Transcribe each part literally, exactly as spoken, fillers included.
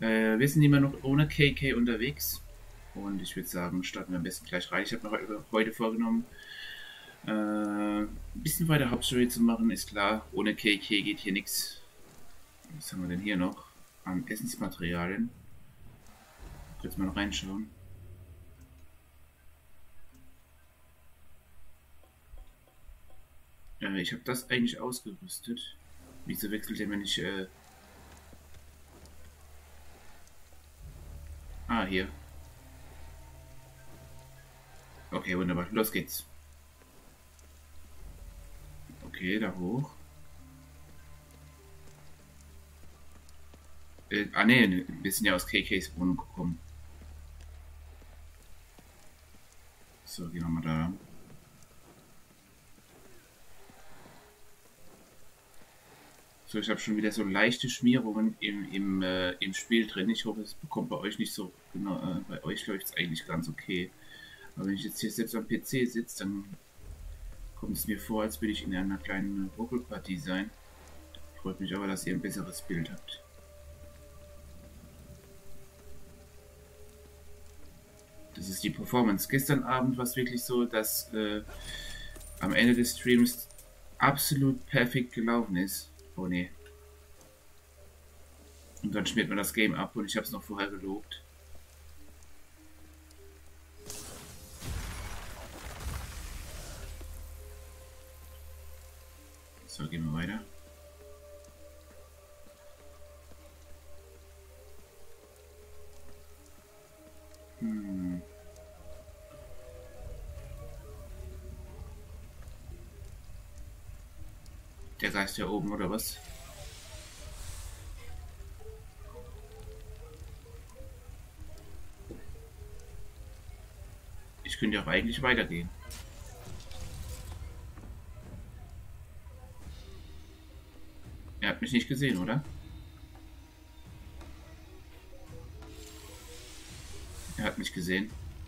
Äh, wir sind immer noch ohne K K unterwegs. Und ich würde sagen, starten wir am besten gleich rein. Ich habe mir heute vorgenommen, äh, ein bisschen weiter Hauptstory zu machen. Ist klar, ohne K K geht hier nichts. Was haben wir denn hier noch? An Essensmaterialien. Kurz mal noch reinschauen. Äh, ich habe das eigentlich ausgerüstet. Wieso wechselt der mir nicht? Äh ah, hier. Okay, wunderbar. Los geht's. Okay, da hoch. Äh, ah ne, wir sind ja aus K Ks Wohnung gekommen. So, gehen wir mal da. So, ich habe schon wieder so leichte Schmierungen im, im, äh, im Spiel drin. Ich hoffe, es bekommt bei euch nicht so genau. Äh, bei euch läuft es eigentlich ganz okay. Aber wenn ich jetzt hier selbst am P C sitze, dann kommt es mir vor, als würde ich in einer kleinen Ruckelpartie sein. Freut mich aber, dass ihr ein besseres Bild habt. Das ist die Performance. Gestern Abend war es wirklich so, dass äh, am Ende des Streams absolut perfekt gelaufen ist. Oh ne. Und dann schmiert man das Game ab und ich habe es noch vorher gelobt. So, gehen wir weiter. Hm. Der Geist hier oben, oder was? Ich könnte ja auch eigentlich weitergehen. Er hat mich nicht gesehen, oder? Er hat mich gesehen.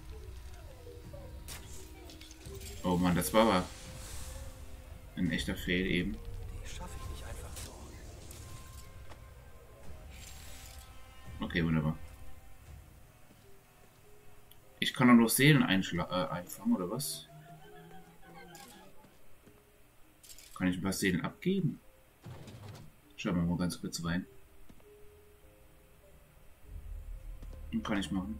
Oh Mann, das war aber ein echter Fail eben. Die schaffe ich nicht einfach so. Okay, wunderbar. Ich kann auch noch Seelen einschla äh, einfangen, oder was? Kann ich ein paar Seelen abgeben? Schauen wir mal ganz kurz rein. Kann ich machen.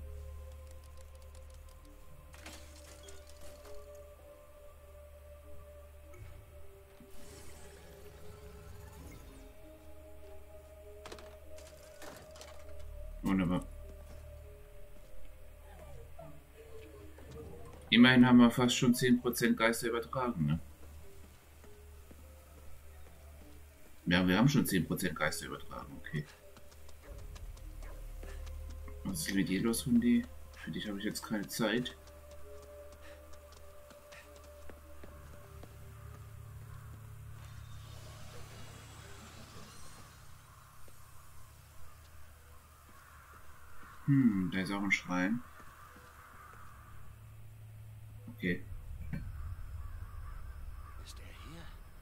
Wunderbar. Immerhin haben wir fast schon zehn Prozent Geister übertragen, ne? Ja, wir haben schon zehn Prozent Geister übertragen, okay. Was ist mit dir los, Hundi? Für dich habe ich jetzt keine Zeit. Hm, da ist auch ein Schrein. Okay. Ist er hier?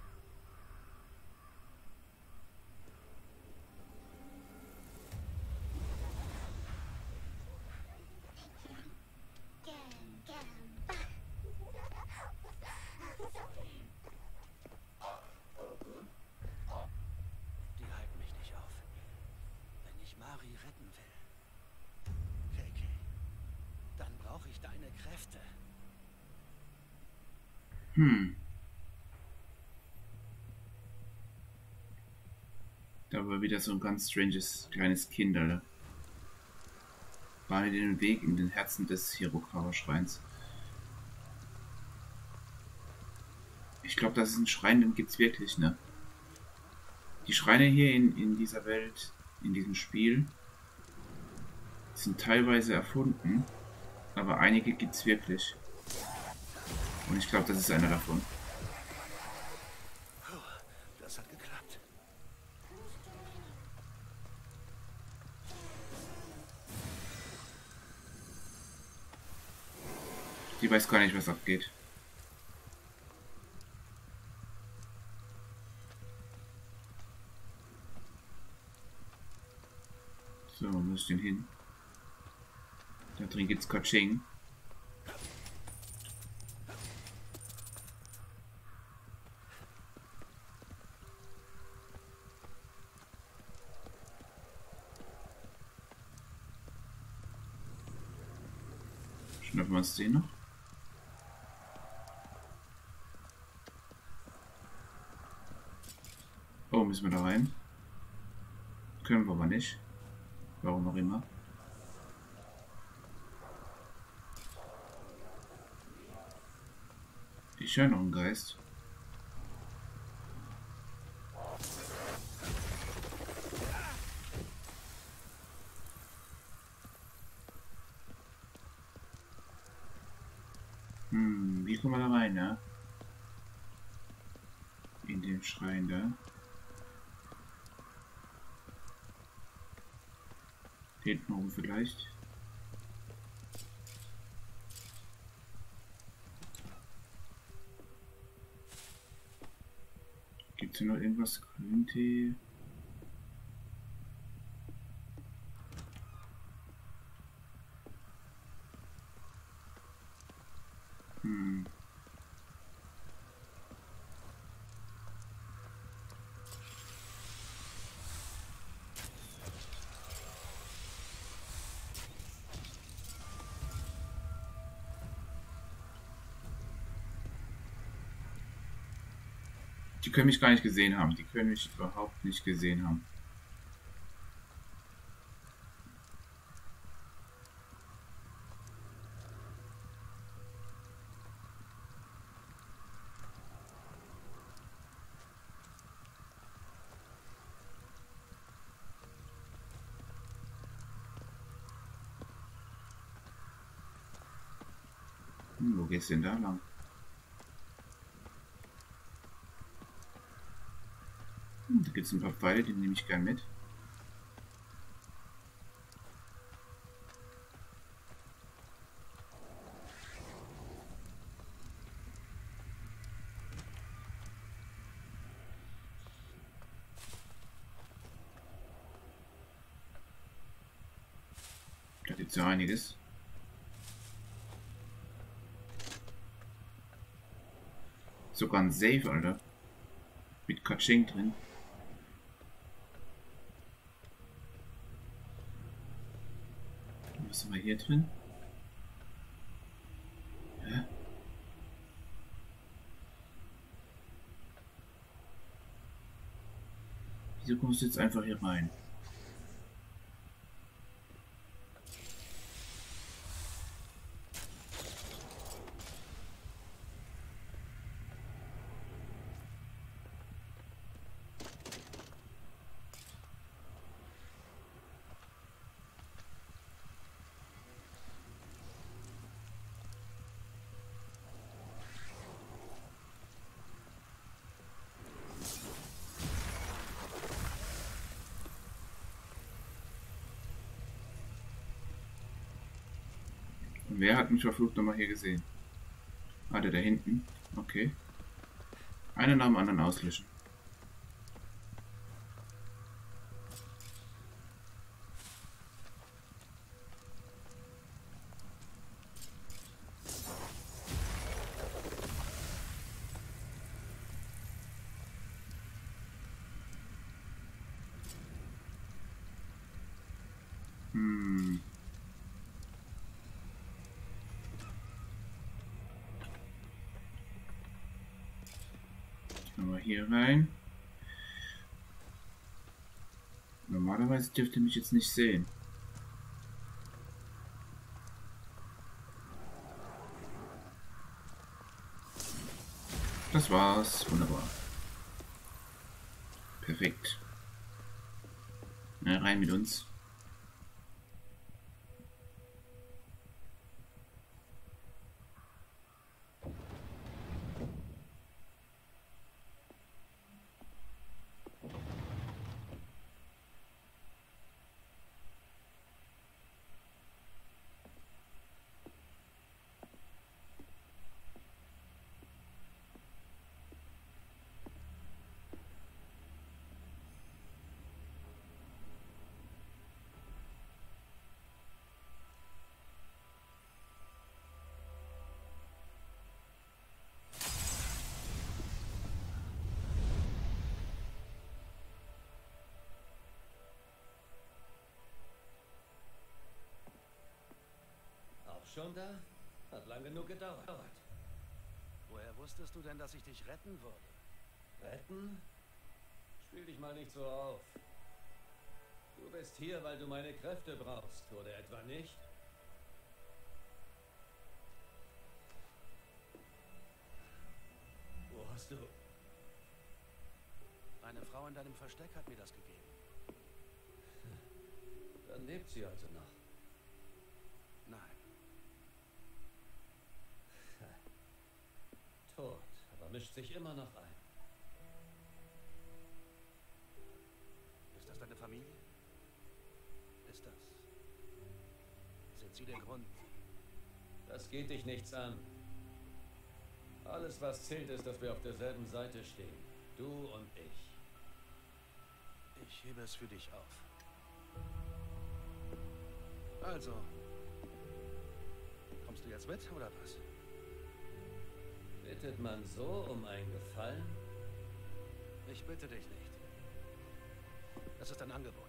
Die halten mich nicht auf. Wenn ich Mari retten will, K K, dann brauche ich deine Kräfte. Hm. Da war wieder so ein ganz stranges kleines Kind, Alter. Bahne den Weg in den Herzen des Hirokawa-Schreins. Ich glaube, das ist ein Schrein, den gibt's wirklich, ne? Die Schreine hier in, in dieser Welt, in diesem Spiel, sind teilweise erfunden, aber einige gibt's wirklich. Und ich glaube, das ist einer davon. Das hat geklappt. Die weiß gar nicht, was abgeht. So, wo muss ich denn hin? Da drin gibt's Kaching. Schnappen wir uns den noch? Oh, müssen wir da rein? Können wir aber nicht. Warum auch immer. Ich höre noch einen Geist. Hm, wie kommen wir da rein, ja? In den Schrein da. Hinten oben vielleicht. Gibt es hier noch irgendwas? Grüntee? Hm. Die können mich gar nicht gesehen haben. Die können mich überhaupt nicht gesehen haben. Hm, wo geht's denn da lang? Hm, da gibt es ein paar Pfeile, die nehme ich gern mit. Da gibt es ja einiges. Sogar ein Save, Alter. Mit Kaching drin. Was haben wir hier drin? Hä? Wieso kommst du jetzt einfach hier rein? Wer hat mich verflucht nochmal hier gesehen? Ah, der da hinten. Okay. Einen nach dem anderen auslöschen. Hm. Gehen wir hier rein. Normalerweise dürfte mich jetzt nicht sehen. Das war's. Wunderbar. Perfekt. Na, rein mit uns. schon da? Hat lange genug gedauert. Woher wusstest du denn, dass ich dich retten würde? Retten? Spiel dich mal nicht so auf. Du bist hier, weil du meine Kräfte brauchst, oder etwa nicht? Wo hast du... Eine Frau in deinem Versteck hat mir das gegeben. Dann lebt sie also noch. Nein. Tot, aber mischt sich immer noch ein. Ist das deine Familie? Ist das... Sind sie der Grund? Das geht dich nichts an. Alles, was zählt, ist, dass wir auf derselben Seite stehen. Du und ich. Ich hebe es für dich auf. Also, kommst du jetzt mit, oder was? Bittet man so um einen Gefallen? Ich bitte dich nicht. Das ist ein Angebot.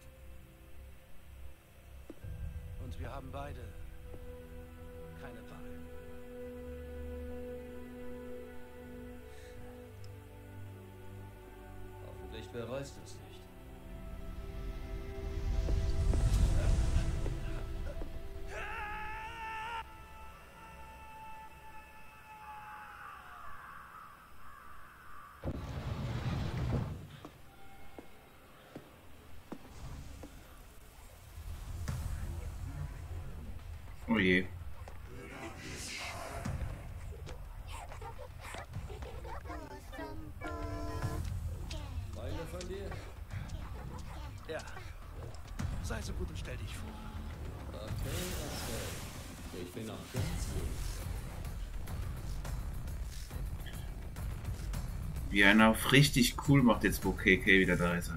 Und wir haben beide keine Wahl. Hoffentlich bereust du es nicht. Oh je. Freunde von dir? Ja. Sei so gut und stell dich vor. Okay, okay. Ich bin noch ganz links. Wie einer auf richtig cool macht jetzt, wo K K wieder da ist.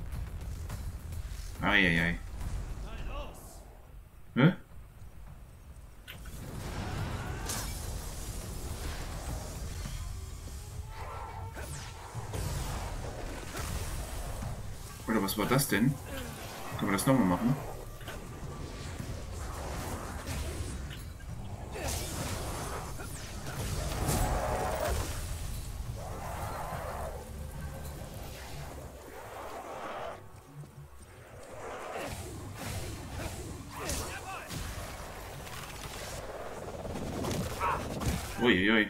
Eieiei. Hä? Oder was war das denn? Können wir das nochmal machen? Uiuiui.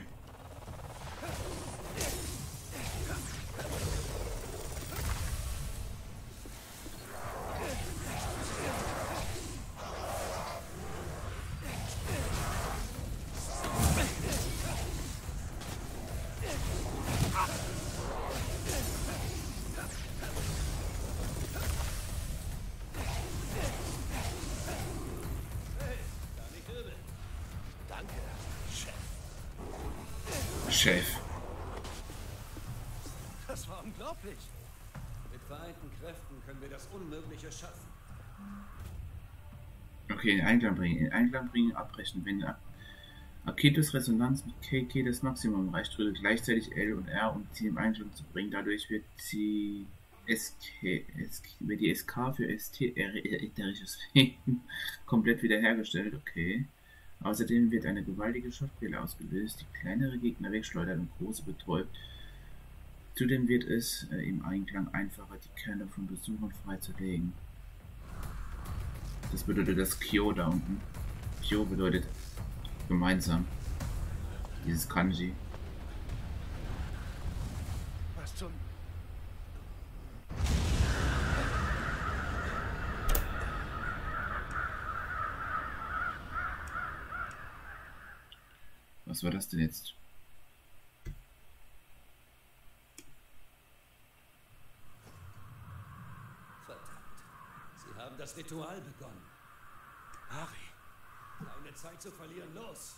Danke, Chef. Chef. Das war unglaublich. Mit vereinten Kräften können wir das Unmögliche schaffen. Okay, in Einklang bringen. In Einklang bringen, abbrechen. Wenn Ak Aketos Resonanz mit K K das Maximum erreicht, drücke gleichzeitig L und R, um sie im Einklang zu bringen. Dadurch wird sie S K, S K, wird die S K für S T ätherisches komplett wiederhergestellt. Okay. Außerdem wird eine gewaltige Schottquelle ausgelöst, die kleinere Gegner wegschleudert und große betäubt. Zudem wird es äh, im Einklang einfacher, die Kerne von Besuchern freizulegen. Das bedeutet das Kyo da unten. Kyo bedeutet gemeinsam. Dieses Kanji. Was zum... Was war das denn jetzt? Verdammt. Sie haben das Ritual begonnen. Harry. Keine Zeit zu verlieren, los!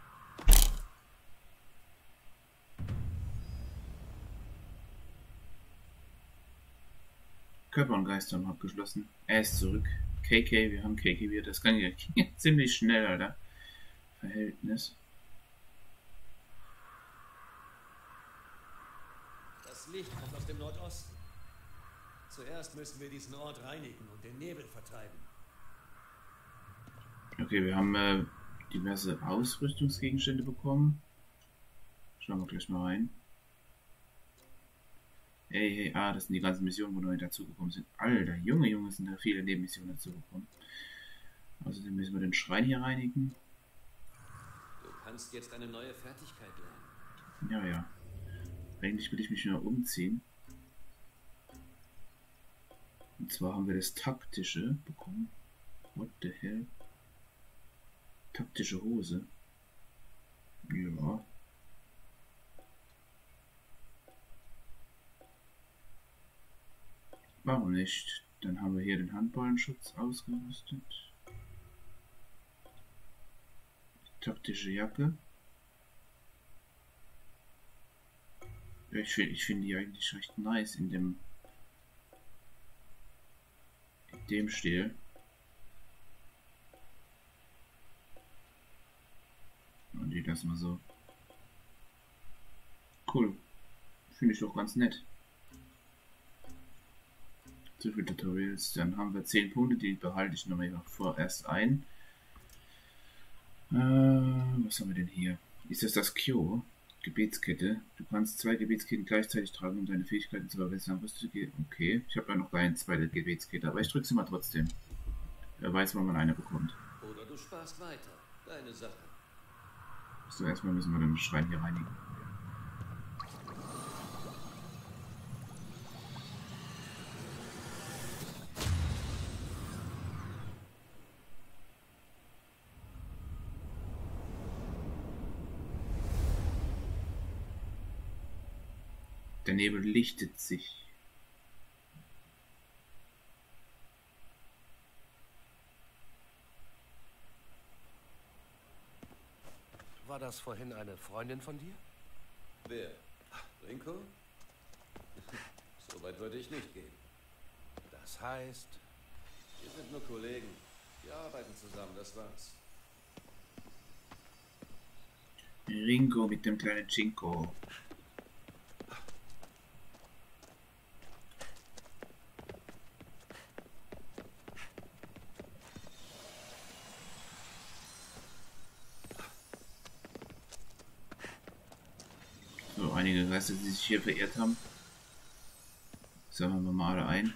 Körper und Geist haben abgeschlossen. Er ist zurück. K K, wir haben K K wieder. Das kann ja ziemlich schnell, Alter. Verhältnis. Das Licht kommt aus dem Nordosten. Zuerst müssen wir diesen Ort reinigen und den Nebel vertreiben. Okay, wir haben äh, diverse Ausrüstungsgegenstände bekommen. Schauen wir gleich mal rein. Hey, hey, ah, das sind die ganzen Missionen, wo neu dazugekommen sind. Alter, Junge, Junge, sind da viele Nebenmissionen dazugekommen. Außerdem müssen wir den Schrein hier reinigen. Du kannst jetzt eine neue Fertigkeit lernen. Ja, ja. Eigentlich will ich mich nur umziehen. Und zwar haben wir das taktische bekommen. What the hell? Taktische Hose. Ja. Warum nicht? Dann haben wir hier den Handballenschutz ausgerüstet. Taktische Jacke. Ja, ich finde ich find die eigentlich recht nice in dem in dem Stil. Und die lassen wir so. Cool. Finde ich doch ganz nett. Zu viele Tutorials. Dann haben wir zehn Punkte, die behalte ich nochmal vorerst ein. Äh, was haben wir denn hier? Ist das das Kyo? Gebetskette. Du kannst zwei Gebetsketten gleichzeitig tragen, um deine Fähigkeiten zu verbessern. Okay, ich habe ja noch keine zweite Gebetskette, aber ich drücke sie mal trotzdem. Wer weiß, wann man eine bekommt. Oder du sparst weiter. Deine Sache. So, erstmal müssen wir den Schrein hier reinigen. Der Nebel lichtet sich. War das vorhin eine Freundin von dir? Wer? Rinko? So weit würde ich nicht gehen. Das heißt... Wir sind nur Kollegen. Wir arbeiten zusammen, das war's. Ringo mit dem kleinen Chinko. So, einige Geister, die sich hier verirrt haben. Sammeln wir mal alle ein.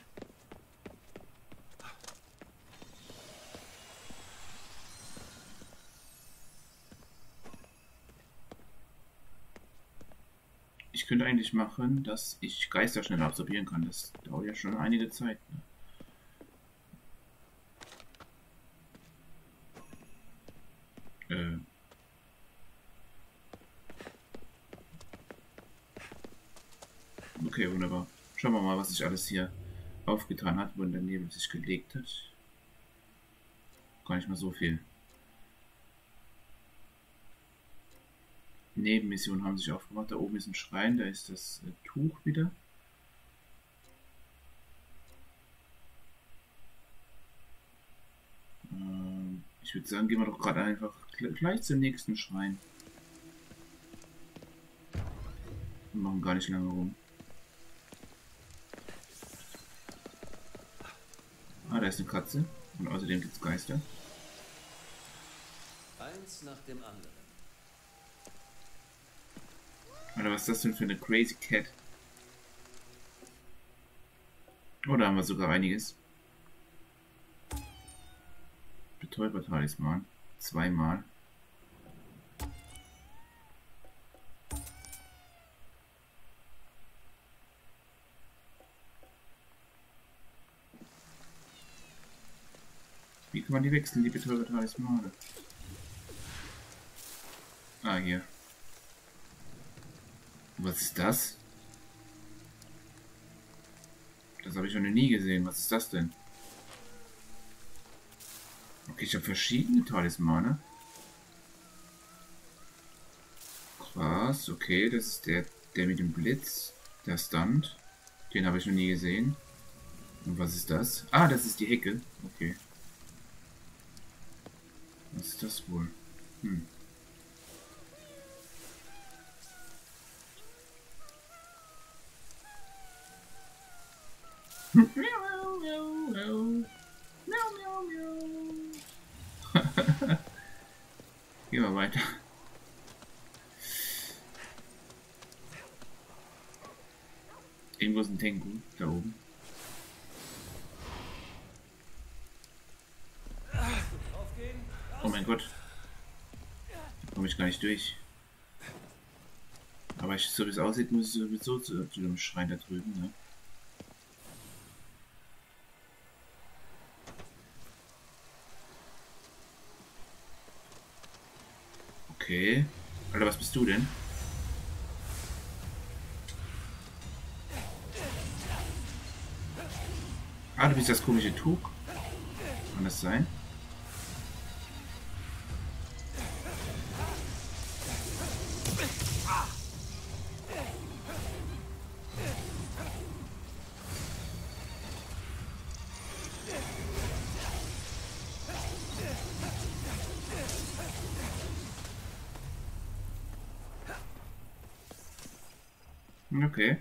Ich könnte eigentlich machen, dass ich Geister schnell absorbieren kann. Das dauert ja schon einige Zeit. Ne? Äh. Okay, wunderbar. Schauen wir mal, was sich alles hier aufgetan hat, wo der Nebel sich gelegt hat. Gar nicht mal so viel. Nebenmissionen haben sich aufgemacht. Da oben ist ein Schrein, da ist das äh, Tuch wieder. Ähm, ich würde sagen, gehen wir doch gerade einfach gleich zum nächsten Schrein. Wir machen gar nicht lange rum. Ah, da ist eine Katze. Und außerdem gibt es Geister. Eins nach dem anderen. Alter, was ist das denn für eine Crazy Cat? Oh, da haben wir sogar einiges. Betäuber-Talisman. Zweimal. Wie kann man die wechseln, die Betäuber-Talismane? Ah, hier. Was ist das? Das habe ich noch nie gesehen. Was ist das denn? Okay, ich habe verschiedene Talismane. Krass, okay, das ist der, der mit dem Blitz. Der Stunt. Den habe ich noch nie gesehen. Und was ist das? Ah, das ist die Hecke. Okay. Was ist das wohl? Hm. wir weiter. Irgendwo ist ein Tengu, da oben. Oh mein Gott. Da komme ich gar nicht durch. Aber ich, so wie es aussieht, muss ich sowieso zu, zu dem Schrein da drüben, ne? Okay. Alter, was bist du denn? Ah, du bist das komische Tuch. Kann das sein? Okay.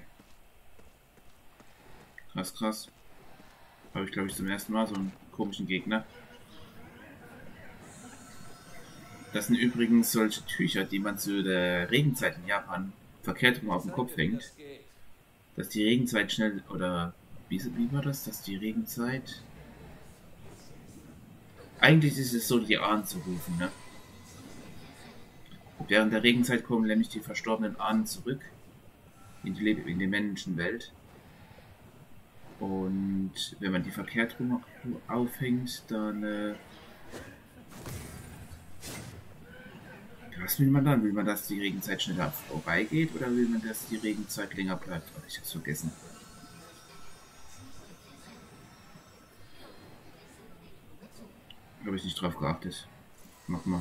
Krass, krass. Habe ich, glaube ich, zum ersten Mal so einen komischen Gegner. Das sind übrigens solche Tücher, die man zu der Regenzeit in Japan verkehrt rum auf den Kopf hängt. Dass die Regenzeit schnell, oder wie, wie war das? Dass die Regenzeit... Eigentlich ist es so, die Ahnen zu rufen, ne? Während der Regenzeit kommen nämlich die verstorbenen Ahnen zurück in die, Le in die Menschenwelt. Und wenn man die verkehrt rum aufhängt, dann... Äh, was will man dann? Will man, dass die Regenzeit schneller vorbeigeht oder will man, dass die Regenzeit länger bleibt? Oh, ich hab's vergessen. Habe ich nicht drauf geachtet. Mach mal.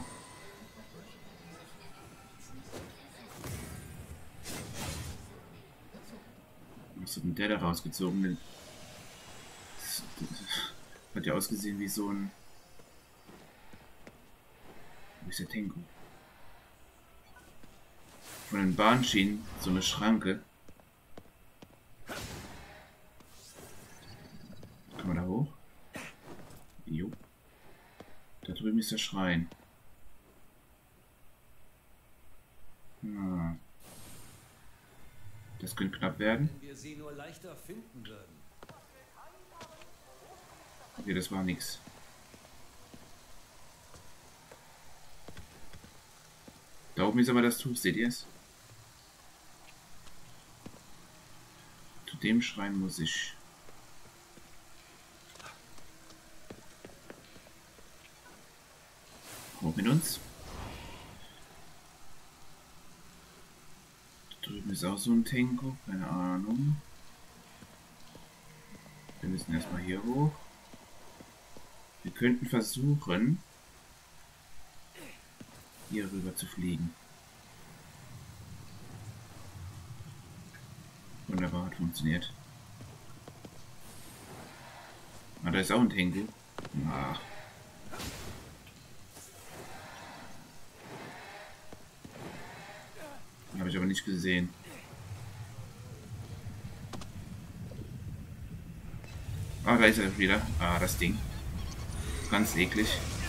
Was hat denn der da rausgezogen? Das, das hat ja ausgesehen wie so ein... Wo ist der Tengu? Von den Bahnschienen so eine Schranke. Kann man da hoch? Jo. Da drüben ist der Schrein. Ah. Das könnte knapp werden. Wenn wir sie nur leichter finden würden. Okay, das war nix. Da oben ist aber das Tuch, seht ihr es? Zu dem Schrein muss ich. Hoch mit uns. Da drüben ist auch so ein Tengu, keine Ahnung. Wir müssen erstmal hier hoch. Wir könnten versuchen, hier rüber zu fliegen. Wunderbar, hat funktioniert. Ah, da ist auch ein Tengu. Ah. Habe ich aber nicht gesehen. Ah, da ist er wieder. Ah, das Ding. Ganz eklig.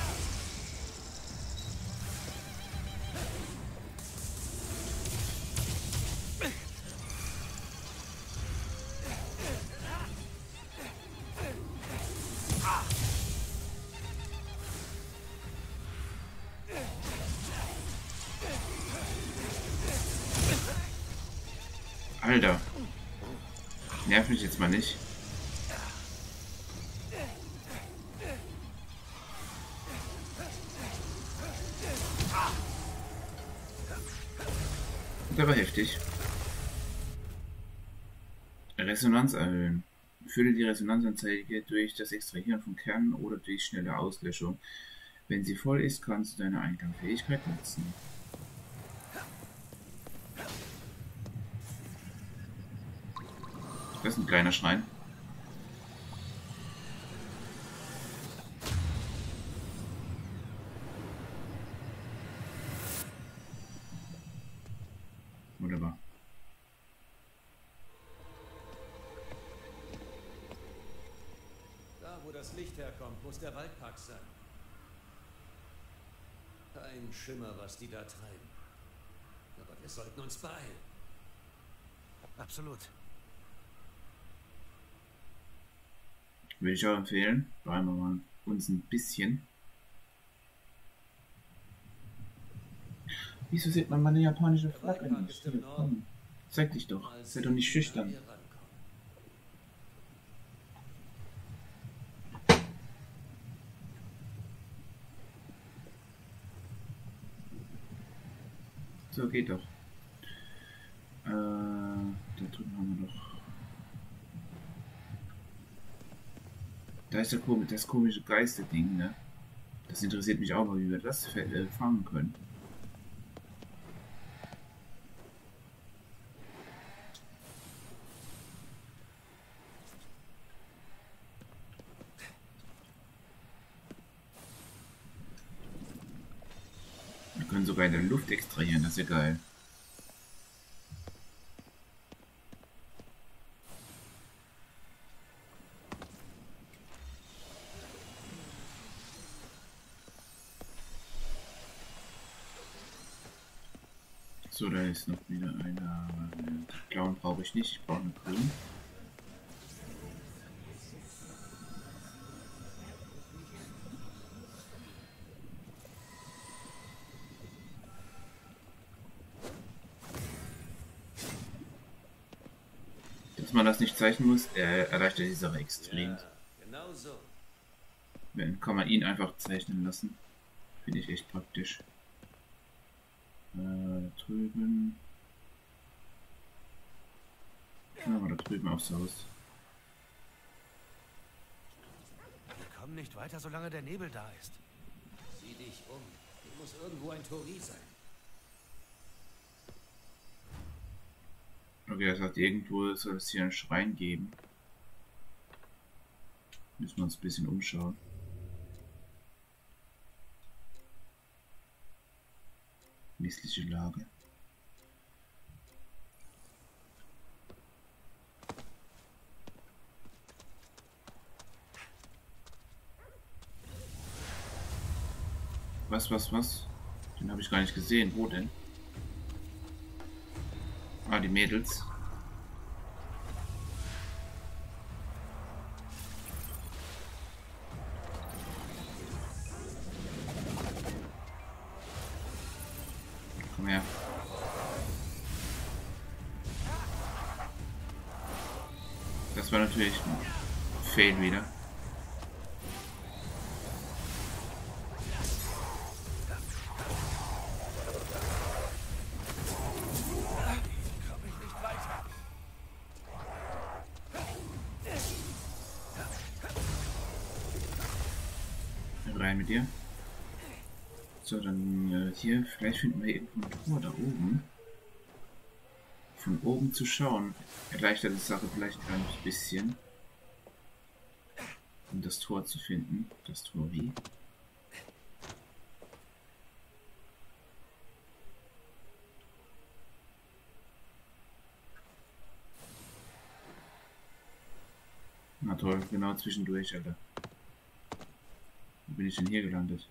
Alter. Nerv mich jetzt mal nicht. Das war heftig. Resonanz erhöhen. Fülle die Resonanzanzeige durch das Extrahieren von Kernen oder durch schnelle Auslöschung. Wenn sie voll ist, kannst du deine Eingangsfähigkeit nutzen. Das ist ein kleiner Schrein. Wunderbar. Da, wo das Licht herkommt, muss der Waldpark sein. Kein Schimmer, was die da treiben. Aber wir sollten uns beeilen. Absolut. Würde ich auch empfehlen. Bleiben wir mal uns ein bisschen. Wieso sieht man meine japanische Flagge nicht? Hier, komm. Zeig dich doch. Sei doch nicht schüchtern. So, geht doch. Äh, da drüben haben wir doch. Da ist der komische, das komische Geisterding, ne? Das interessiert mich auch mal, wie wir das äh, fangen können. Wir können sogar in der Luft extrahieren, das ist ja geil. So, da ist noch wieder einer. Blauen brauche ich nicht, ich brauche eine grün. Dass man das nicht zeichnen muss, er erreicht ja die Sache extrem. Ja, genau so. Dann kann man ihn einfach zeichnen lassen. Finde ich echt praktisch. Äh, da drüben. Ja, aber da drüben aufs Haus. Wir kommen nicht weiter, solange der Nebel da ist. Sieh dich um. Hier muss irgendwo ein Tori sein. Okay, das heißt, irgendwo soll es hier einen Schrein geben. Müssen wir uns ein bisschen umschauen. Missliche Lage. Was, was, was? Den habe ich gar nicht gesehen. Wo denn? Ah, die Mädels. Komm her. Das war natürlich ein Fail wieder. Rein mit dir. So, dann äh, hier, vielleicht finden wir irgendwo ein Tor da oben. Von oben zu schauen, erleichtert die Sache vielleicht ein kleines bisschen. Um das Tor zu finden. Das Tor wie? Na toll, genau zwischendurch, Alter. Wo bin ich denn hier gelandet?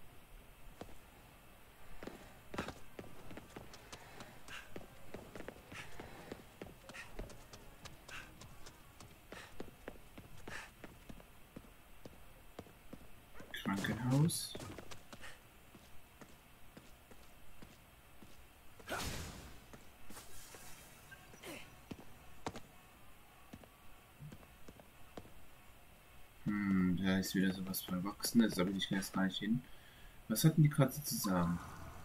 Krankenhaus. Hm, da ist wieder sowas Verwachsenes, da will ich erst gar nicht hin. Was hatten die gerade zu sagen?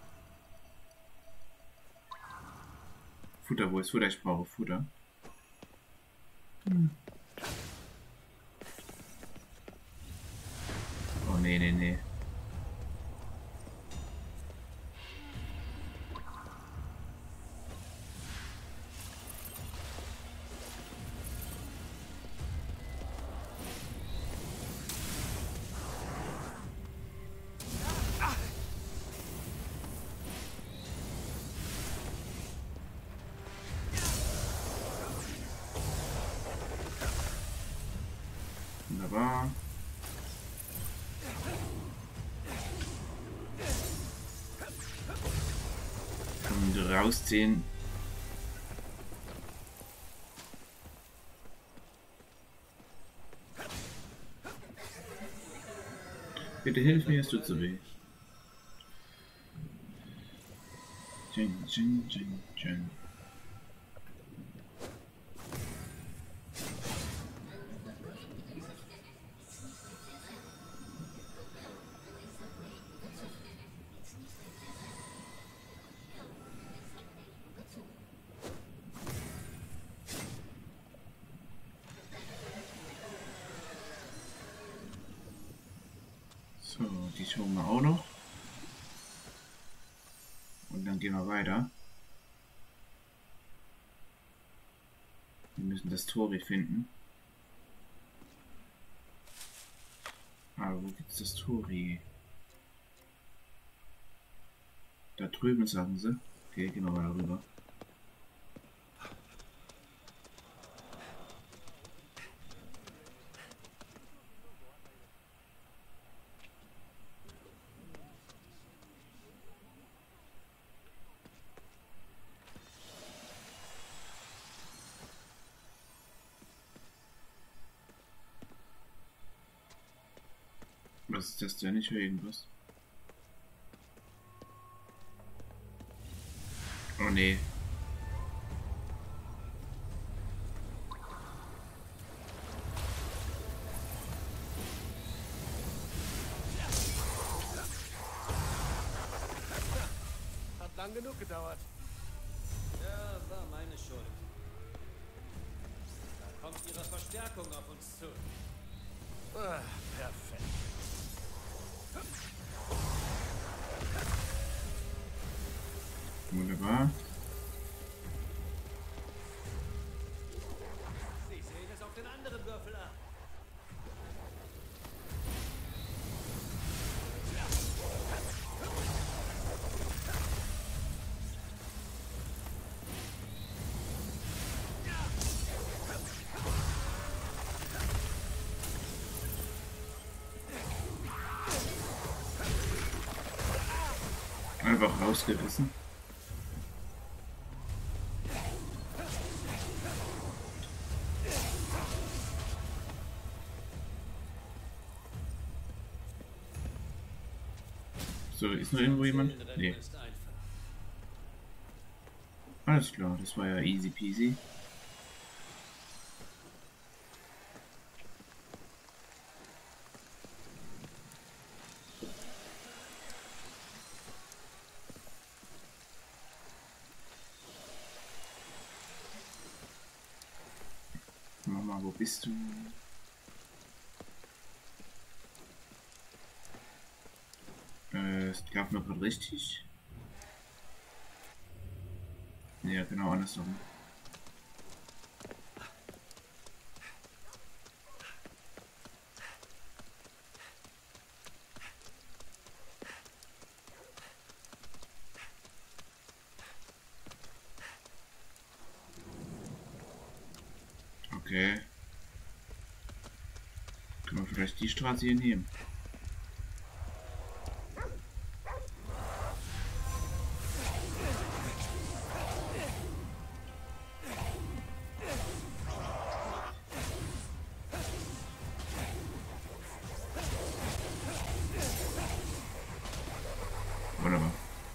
Futter, wo ist Futter? Ich brauche Futter. Hm. Oh nee, nee, nee. Wunderbar. Und rausziehen. Bitte hilf mir, es tut so weh. Jin, Jin, Jin, Jin. So, die schauen wir auch noch. Und dann gehen wir weiter. Wir müssen das Tori finden. Ah, wo gibt's das Tori? Da drüben, sagen sie. Okay, gehen wir mal darüber. Was ist das denn? Ich höre irgendwas. Oh nee. Hat lang genug gedauert. Ja, war meine Schuld. Da kommt ihre Verstärkung auf uns zu. Ah, perfekt. Wunderbar. Sie sehen es auf den anderen Würfel ab. Einfach rausgerissen. So, ist noch irgendwo jemand? Nee. Alles klar, das war ja easy peasy. Mama, wo bist du? Äh, es gab noch gerade richtig. Ja, genau andersrum. Okay. Können wir vielleicht die Straße hier nehmen? Wunderbar.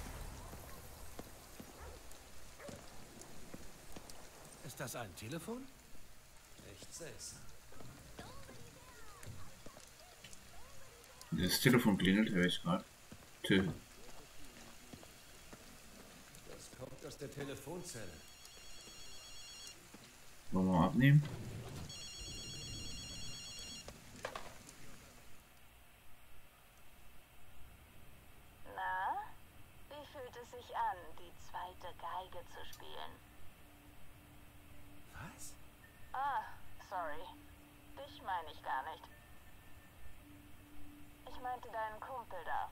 Ist das ein Telefon? Echt seltsam. Das Telefon klingelt, höre ich gerade. Tö. Das kommt aus der Telefonzelle. Wollen wir mal abnehmen? Na, wie fühlt es sich an, die zweite Geige zu spielen? Was? Ah, sorry. Dich meine ich gar nicht. Ich meinte deinen Kumpel da.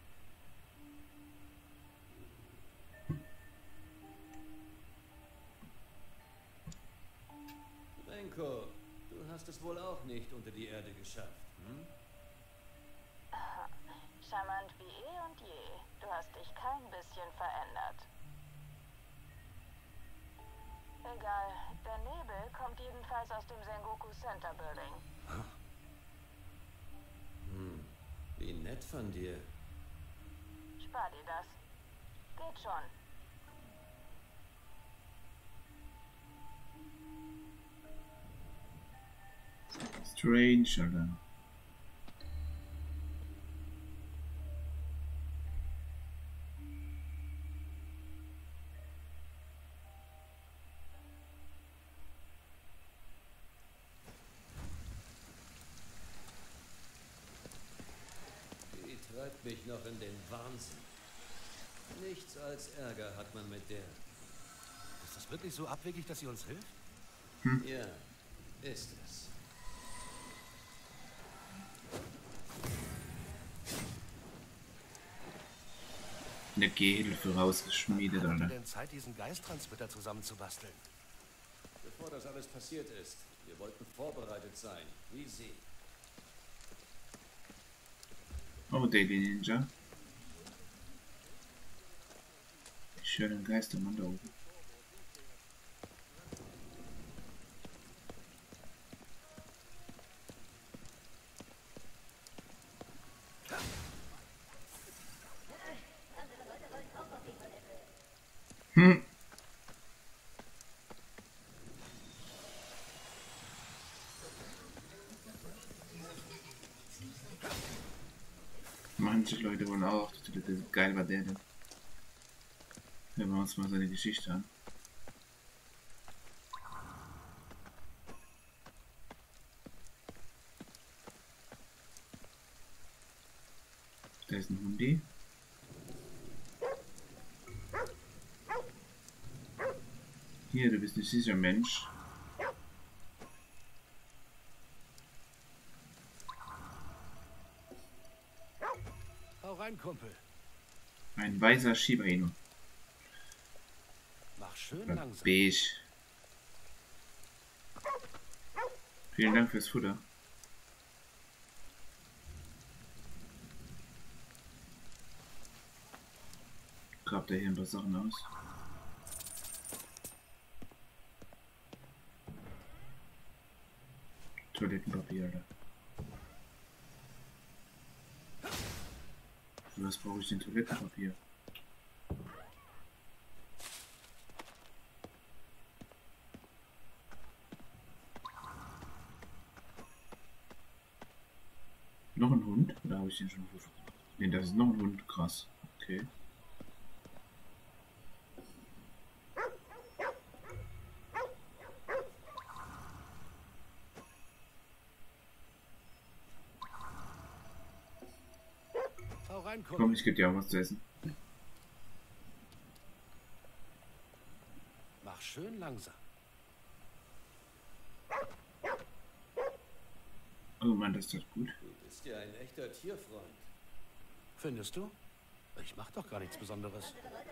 Renko, du hast es wohl auch nicht unter die Erde geschafft, hm? Charmant wie eh und je. Du hast dich kein bisschen verändert. egal. Der Nebel kommt jedenfalls aus dem Sengoku Center Building. Hm, wie nett von dir. Spar dir das. Geht schon. Strange, Alter. Die treibt mich noch in den Wahnsinn. Nichts als Ärger hat man mit der. Ist das wirklich so abwegig, dass sie uns hilft? Ja, ist es. Eine Gehhilfe rausgeschmiedet, Wann habt ihr Alter. denn Zeit, diesen Geisttransmitter zusammenzubasteln? Bevor das alles passiert ist, wir wollten vorbereitet sein, wie sie. Oh, Daily Ninja. Ich höre den Geistermann da oben. Hm. Manche Leute wollen auch, das ist geil war der denn. Hören wir uns mal seine Geschichte an. Da ist ein Hundi. Hier, du bist ein süßer Mensch. Hau rein, Kumpel. Ein weißer Shiba Inu. Mach schön Oder langsam. beige. Vielen Dank fürs Futter. Grabt er hier ein paar Sachen aus. Toilettenpapier, Alter. Für was brauche ich denn Toilettenpapier? Noch ein Hund? Oder habe ich den schon gefunden? Ne, das ist noch ein Hund. Krass. Okay. Hau rein, Komm, Kumpel. ich gebe dir auch was zu essen. Mach schön langsam. Oh Mann, das tut gut. Du bist ja ein echter Tierfreund. Findest du? Ich mach doch gar nichts Besonderes.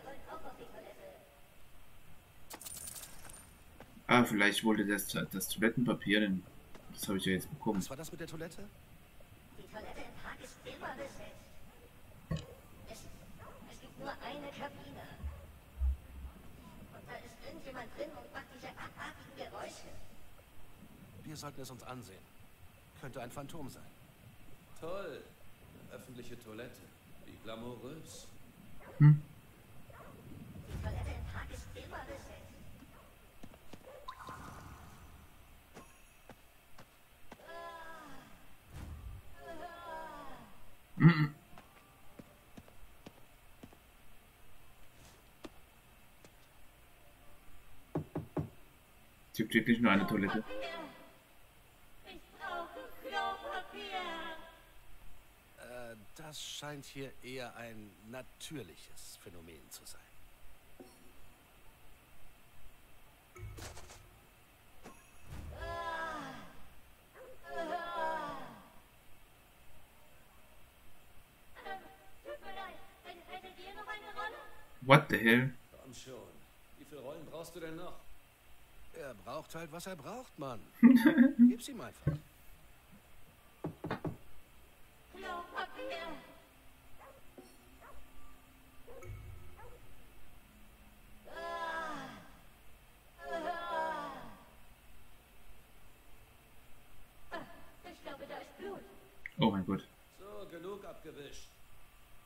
Ah, vielleicht wollte das, das Toilettenpapier, denn das habe ich ja jetzt bekommen. Was war das mit der Toilette? Die Toilette im Park ist immer besetzt. Es, es gibt nur eine Kabine. Und da ist irgendjemand drin und macht diese abartigen Geräusche. Wir sollten es uns ansehen. Könnte ein Phantom sein. Toll. Öffentliche Toilette. Wie glamourös. Hm? Die Toilette im Park ist immer besetzt. Mhm. Es gibt wirklich nur eine Toilette. Ich brauche Klopapier. Äh, das scheint hier eher ein natürliches Phänomen zu sein. Tut mir leid. Hättet ihr noch eine Rolle? What the hell? Komm schon. Wie viele Rollen brauchst du denn noch? Er braucht halt, was er braucht, Mann. Gib's ihm einfach. Klopapier. Ah. Ah.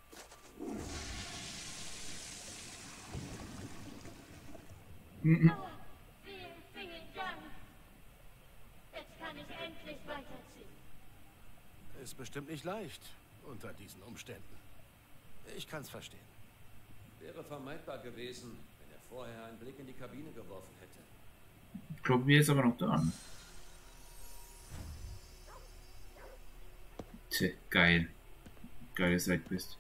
Mhm. Oh, vielen, vielen Dank. Jetzt kann ich endlich weiterziehen. Ist bestimmt nicht leicht unter diesen Umständen. Ich kann's verstehen. Wäre vermeidbar gewesen, wenn er vorher einen Blick in die Kabine geworfen hätte. Kloppen wir ist aber noch da. Tja, geil. Geiles Sidequest.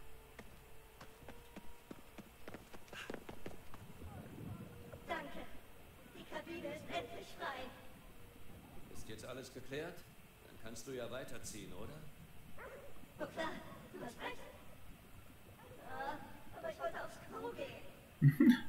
Danke. Die Kabine ist endlich frei. Ist jetzt alles geklärt? Dann kannst du ja weiterziehen, oder? Oh klar, du hast recht. Ja, aber ich wollte aufs Klo gehen.